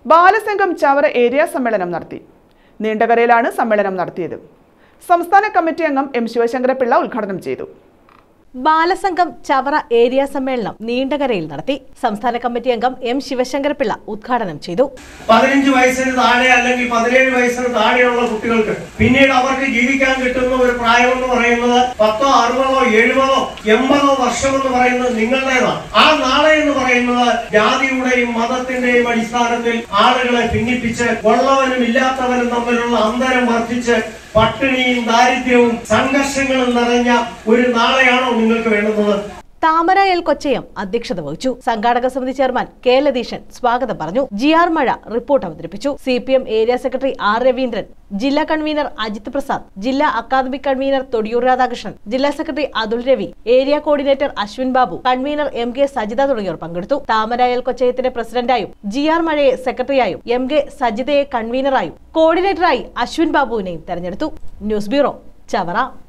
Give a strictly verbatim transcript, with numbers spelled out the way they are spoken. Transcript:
Balasangham Chavara area സമ്മേളനം നടത്തി. നീണ്ടകരയിലാണ് സമ്മേളനം നടത്തിയത്. സംസ്ഥാന കമ്മിറ്റി അംഗം എം ശിവശങ്കരപിള്ള ഉദ്ഘാടനം ചെയ്തു. ബാലസംഘം ചവറ ഏരിയ സമ്മേളനം നീണ്ടകരയിൽ നടത്തി. സംസ്ഥാന കമ്മിറ്റി അംഗം എം ശിവശങ്കരപിള്ള ഉദ്ഘാടനം ചെയ്തു. പതിനഞ്ച് വയസ്സിന് താഴെ അല്ലെങ്കിൽ പതിനേഴ് വയസ്സിന് താഴെയുള്ള കുട്ടികൾക്ക് പിന്നീട് അവർക്ക് ജീവിക്കാൻ കിട്ടുന്ന ഒരു പ്രായം എന്ന് പറയുന്നത് പത്തോ അറുപതോ എഴുപതോ എൺപതോ വർഷം എന്ന് പറയുന്നത് നിങ്ങളുടേതാണ്. ആ നാളെ എന്ന് പറയുന്നത് ജാതിയുടെയും മതത്തിന്റെയും അടിസ്ഥാനത്തിൽ ആളുകളെ ഭിന്നിപ്പിച്ച് ഉള്ളവനും ഇല്ലാത്തവനും തമ്മിലുള്ള അന്തരം വർദ്ധിച്ച് പട്ടിണിയും ദാരിദ്ര്യവും സംഘർഷങ്ങളും നിറഞ്ഞ ഒരു നാളെയാണോ നിങ്ങൾക്ക് വേണ്ടുന്നത്? താമര എൽ കൊച്ചയം അധ്യക്ഷത വഹിച്ചു. സംഘാടക സമിതി ചെയർമാൻ കെ ലതീശൻ സ്വാഗതം പറഞ്ഞു. ജി ആർ മഴ റിപ്പോർട്ട് അവതരിപ്പിച്ചു. C P M area secretary R Raveendran, ജില്ലാ കൺവീനർ അജിത് പ്രസാദ്, ജില്ലാ അക്കാദമിക് കൺവീനർ തൊടിയൂർ രാധാകൃഷ്ണൻ, ജില്ലാ secretary Athul Ravi, area coordinator Ashwin Babu, convener M K Sajitha തുടങ്ങിയവർ പങ്കെടുത്തു. താമര എൽ കൊച്ചയത്തിന്റെ പ്രസിഡന്റായും ജി ആർ മഴയെ സെക്രട്ടറിയായും എം കെ സജിതയെ കൺവീനറായും കോർഡിനേറ്ററായി അശ്വിൻ ബാബുവിനെയും തെരഞ്ഞെടുത്തു. News bureau, Chavara.